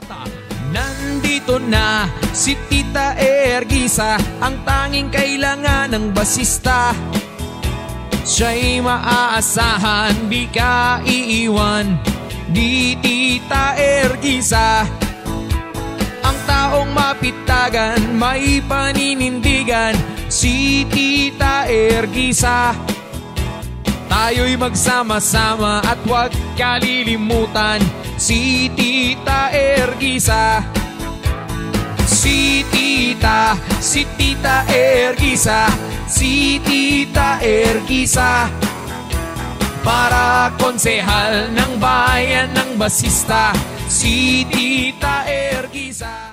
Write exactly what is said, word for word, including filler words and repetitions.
Nandito na si Tita Ergisa, ang tanging kailangan ng basista. Siya'y maaasahan, di ka iiwan ni Tita Ergisa. Ang taong mapitagan, may paninindigan, si Tita Ergisa. Tayo'y magsama-sama at huwag kalilimutan si Tita Ergisa. Si Tita, si Tita Ergisa, si Tita Ergisa. Para konsehal ng bayan ng basista, si Tita Ergisa.